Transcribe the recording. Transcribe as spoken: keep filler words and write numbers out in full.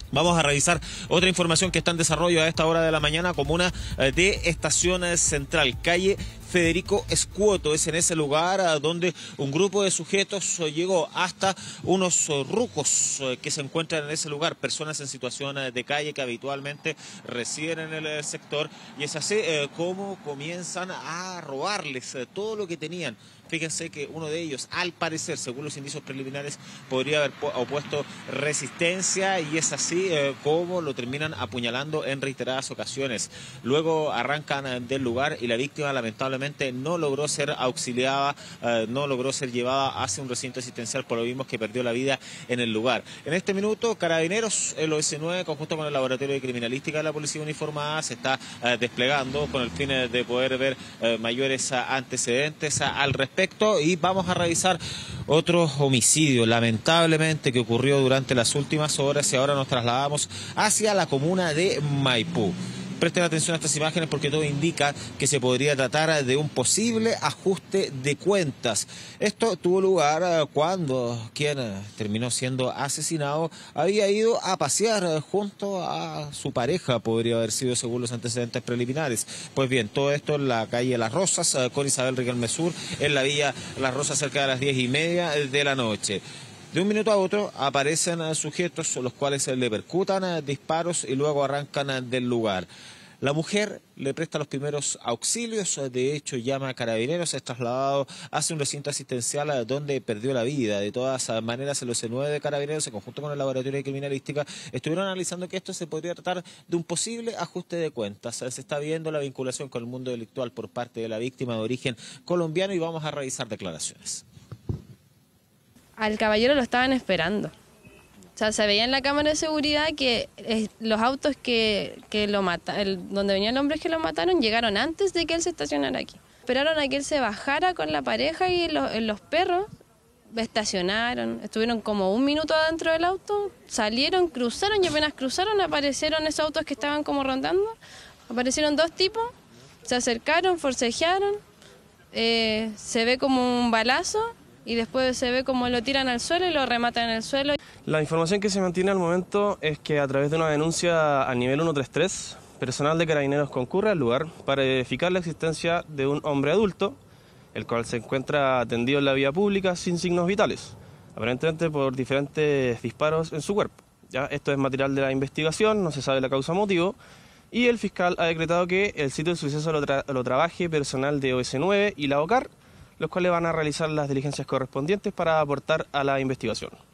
Vamos a revisar otra información que está en desarrollo a esta hora de la mañana, comuna de Estación Central, calle Federico Escuoto. Es en ese lugar donde un grupo de sujetos llegó hasta unos rucos que se encuentran en ese lugar, personas en situación de calle que habitualmente residen en el sector, y es así eh, como comienzan a robarles eh, todo lo que tenían. Fíjense que uno de ellos, al parecer, según los indicios preliminares, podría haber opuesto resistencia, y es así eh, como lo terminan apuñalando en reiteradas ocasiones. Luego arrancan del lugar y la víctima lamentablemente no logró ser auxiliada, eh, no logró ser llevada hacia un recinto asistencial, por lo mismo que perdió la vida en el lugar. En este minuto, Carabineros, el O S nueve, conjunto con el Laboratorio de Criminalística de la Policía Uniformada, se está eh, desplegando con el fin de poder ver eh, mayores antecedentes al respecto. Y vamos a revisar otro homicidio, lamentablemente, que ocurrió durante las últimas horas, y ahora nos trasladamos hacia la comuna de Maipú. Presten atención a estas imágenes porque todo indica que se podría tratar de un posible ajuste de cuentas. Esto tuvo lugar cuando quien terminó siendo asesinado había ido a pasear junto a su pareja, podría haber sido según los antecedentes preliminares. Pues bien, todo esto en la calle Las Rosas con Isabel Riquelme Sur, en la vía Las Rosas, cerca de las diez y media de la noche. De un minuto a otro aparecen sujetos los cuales le percutan disparos y luego arrancan del lugar. La mujer le presta los primeros auxilios, de hecho llama a Carabineros, es trasladado hacia un recinto asistencial donde perdió la vida. De todas maneras, el O S nueve de Carabineros, en conjunto con el Laboratorio de Criminalística, estuvieron analizando que esto se podría tratar de un posible ajuste de cuentas. Se está viendo la vinculación con el mundo delictual por parte de la víctima de origen colombiano, y vamos a revisar declaraciones. Al caballero lo estaban esperando. O sea, se veía en la cámara de seguridad que eh, los autos que, que lo mataron, donde venían los hombres que lo mataron, llegaron antes de que él se estacionara aquí. Esperaron a que él se bajara con la pareja y los, los perros estacionaron, estuvieron como un minuto adentro del auto, salieron, cruzaron, y apenas cruzaron aparecieron esos autos que estaban como rondando, aparecieron dos tipos, se acercaron, forcejearon, eh, se ve como un balazo, y después se ve como lo tiran al suelo y lo rematan en el suelo. La información que se mantiene al momento es que a través de una denuncia a nivel ciento treinta y tres, personal de Carabineros concurre al lugar para verificar la existencia de un hombre adulto, el cual se encuentra atendido en la vía pública sin signos vitales, aparentemente por diferentes disparos en su cuerpo. ¿Ya? Esto es material de la investigación, no se sabe la causa motivo, y el fiscal ha decretado que el sitio del suceso lo, tra lo trabaje personal de O S nueve y la OCAR, los cuales van a realizar las diligencias correspondientes para aportar a la investigación.